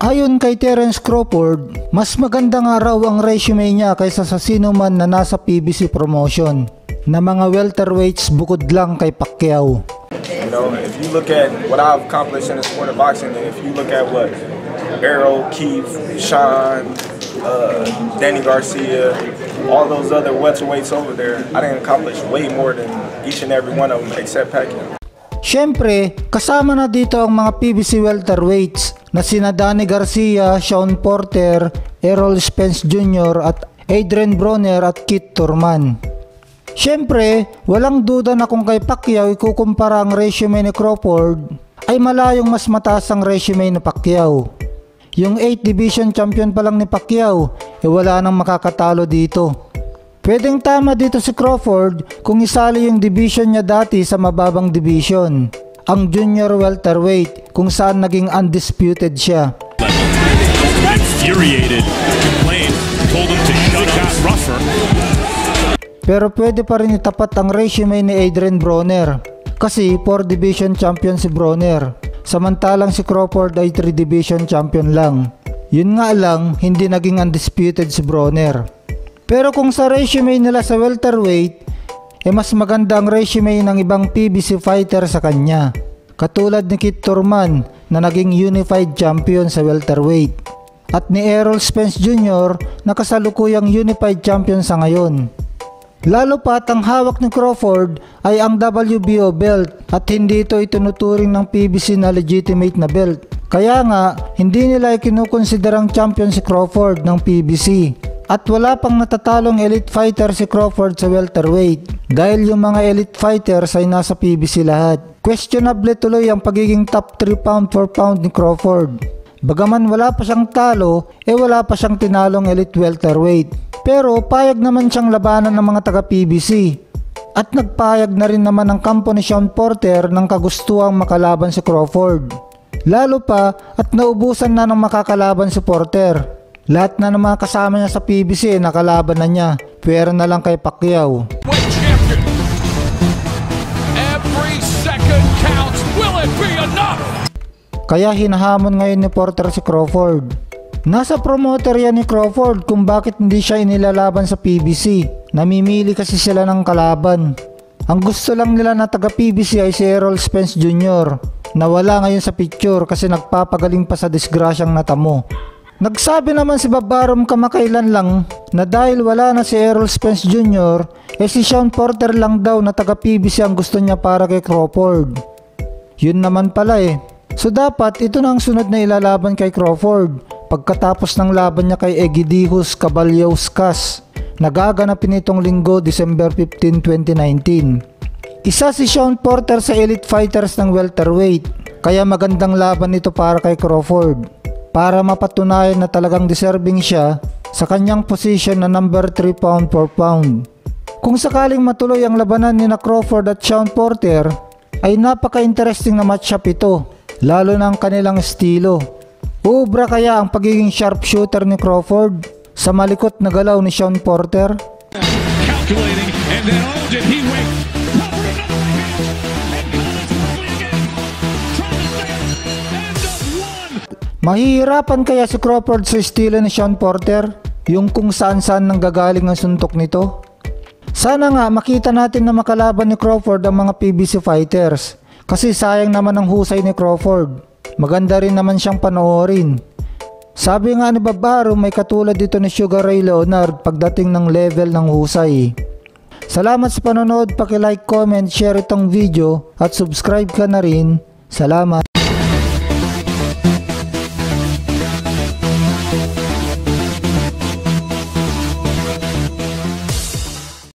Ayon kay Terence Crawford, mas maganda nga raw ang resume niya kaysa sa sino man na nasa PBC promotion na mga welterweights bukod lang kay Pacquiao. You know, if you look at what I've accomplished in the sport of boxing, and if you look at what Errol, Keith, Sean, Danny Garcia, all those other welterweights over there, I didn't accomplish way more than each and every one of them except Pacquiao. Siyempre, kasama na dito ang mga PBC welterweights na sina Danny Garcia, Shawn Porter, Errol Spence Jr. at Adrian Broner at Keith Thurman. Siyempre, walang duda na kung kay Pacquiao ikukumpara ang resume ni Crawford, ay malayong mas mataas ang resume ni Pacquiao. Yung 8 division champion pa lang ni Pacquiao, wala nang makakatalo dito. Pwedeng tama dito si Crawford kung isali yung division niya dati sa mababang division, ang junior welterweight, kung saan naging undisputed siya. Pero pwede pa rin itapat ang resume ni Adrian Broner, kasi 4 division champion si Broner, samantalang si Crawford ay 3 division champion lang. Yun nga lang, hindi naging undisputed si Broner. Pero kung sa resume nila sa welterweight, mas maganda ang resume ng ibang PBC fighter sa kanya, katulad ni Keith Thurman na naging unified champion sa welterweight, at ni Errol Spence Jr. na kasalukuyang unified champion sa ngayon. Lalo pat ang hawak ni Crawford ay ang WBO belt at hindi ito itinuturing ng PBC na legitimate na belt. Kaya nga, hindi nila ikinukonsiderang champion si Crawford ng PBC. At wala pang natatalong elite fighter si Crawford sa welterweight dahil yung mga elite fighters ay nasa PBC lahat. Questionable tuloy ang pagiging top 3 pound for pound ni Crawford. Bagaman wala pa siyang talo, wala pa siyang tinalong elite welterweight. Pero payag naman siyang labanan ng mga taga PBC. At nagpayag na rin naman ang kampo ni Shawn Porter ng kagustuhang makalaban si Crawford. Lalo pa at naubusan na ng makakalaban si Porter. Lahat na ng mga kasama niya sa PBC nakalaban na niya, pwera na lang kay Pacquiao. Kaya hinahamon ngayon ni Porter si Crawford. Nasa promoter yan ni Crawford kung bakit hindi siya inilalaban sa PBC. Namimili kasi sila ng kalaban. Ang gusto lang nila na taga PBC ay si Errol Spence Jr. na wala ngayon sa picture kasi nagpapagaling pa sa disgrasyang natamo. Nagsabi naman si Bob Arum kamakailan lang na dahil wala na si Errol Spence Jr. si Shawn Porter lang daw na taga PBC ang gusto niya para kay Crawford. Yun naman pala So dapat ito na ang sunod na ilalaban kay Crawford pagkatapos ng laban niya kay Egidijus Caballeuskas na gaganapin itong linggo December 15, 2019. Isa si Shawn Porter sa elite fighters ng welterweight, kaya magandang laban ito para kay Crawford para mapatunayan na talagang deserving siya sa kanyang position na number 3 pound for pound. Kung sakaling matuloy ang labanan ni Crawford at Shawn Porter, ay napaka-interesting na matchup ito, lalo na ang kanilang estilo. Ubra kaya ang pagiging sharpshooter ni Crawford sa malikot na galaw ni Shawn Porter? Mahihirapan kaya si Crawford sa estilo ni Shawn Porter? Yung kung saan-saan nanggagaling ang suntok nito? Sana nga makita natin na makalaban ni Crawford ang mga PBC fighters. Kasi sayang naman ang husay ni Crawford. Maganda rin naman siyang panoorin. Sabi nga ni Bob Arum, may katulad dito ni Sugar Ray Leonard pagdating ng level ng husay. Salamat sa panonood, paki-like, comment, share itong video at subscribe ka na rin. Salamat.